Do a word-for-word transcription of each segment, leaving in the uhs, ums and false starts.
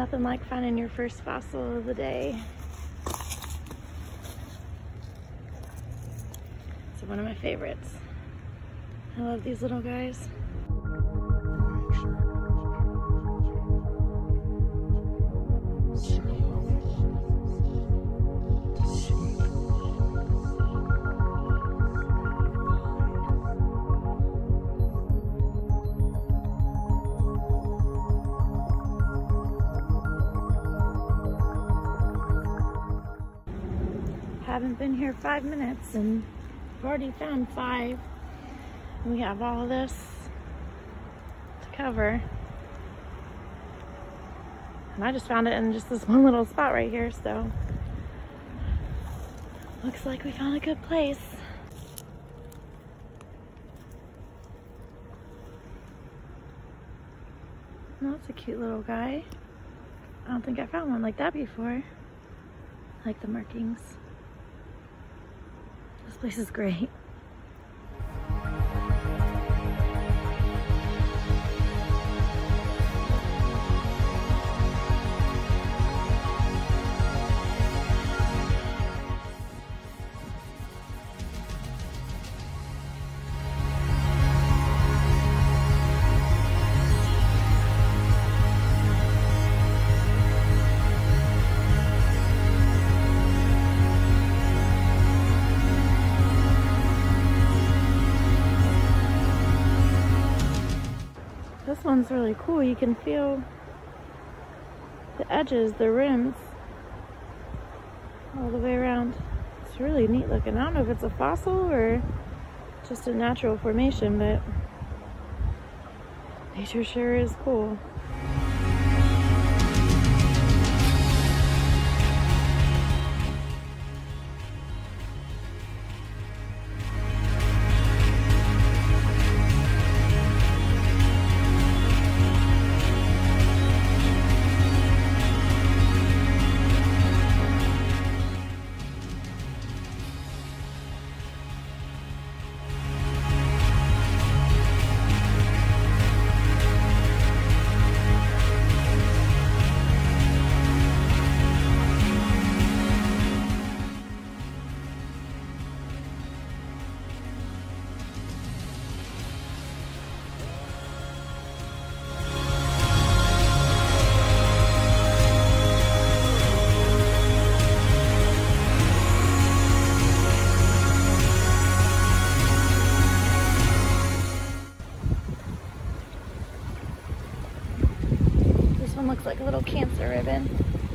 Nothing like finding your first fossil of the day. It's one of my favorites. I love these little guys. Haven't been here five minutes and I've already found five. We have all of this to cover. And I just found it in just this one little spot right here, so looks like we found a good place. Oh, that's a cute little guy. I don't think I found one like that before. I like the markings. This place is great. This one's really cool. You can feel the edges, the rims, all the way around. It's really neat looking. I don't know if it's a fossil or just a natural formation, but nature sure is cool. Looks like a little cancer ribbon.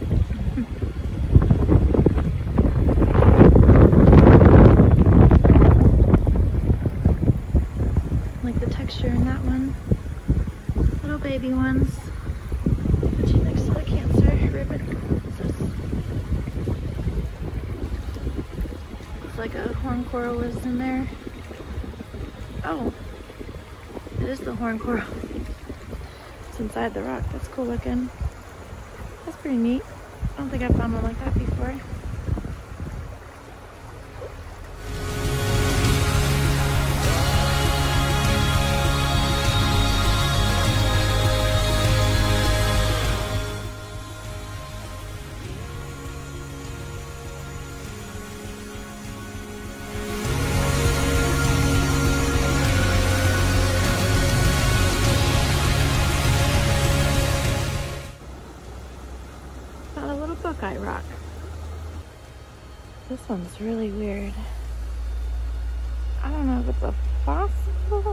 Like the texture in that one. Little baby ones. Put you next to the cancer ribbon. Looks like a horn coral was in there. Oh, it is the horn coral. Inside the rock. That's cool looking. That's pretty neat. I don't think I've found one like that before. Buckeye rock. This one's really weird. I don't know if it's a fossil.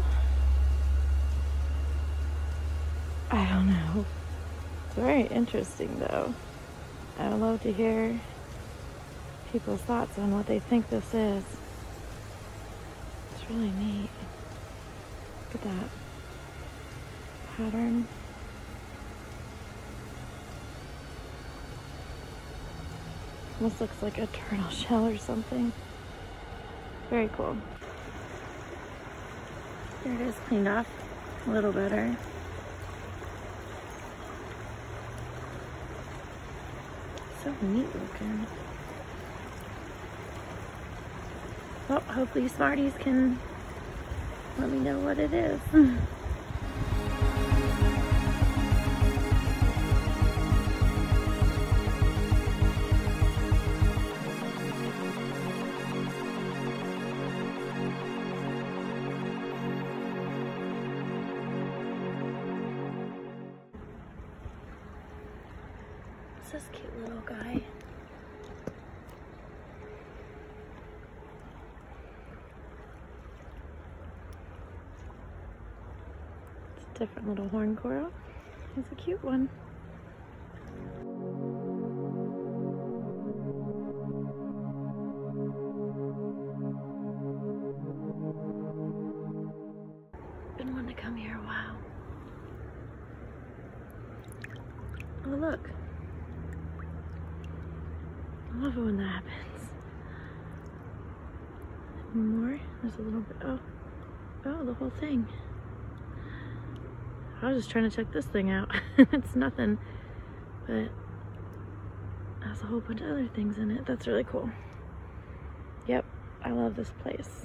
I don't know. It's very interesting though. I would love to hear people's thoughts on what they think this is. It's really neat. Look at that pattern. Almost looks like a turtle shell or something. Very cool. Here it is, cleaned off a little better. So neat looking. Well, hopefully Smarties can let me know what it is. this cute little guy? It's a different little horn coral. It's a cute one. Been wanting to come here a while. Oh look. I love it when that happens. More? There's a little bit. Oh. Oh, the whole thing. I was just trying to check this thing out. It's nothing. But has a whole bunch of other things in it. That's really cool. Yep. I love this place.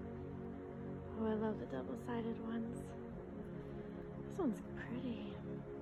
Oh, I love the double-sided ones. This one's pretty.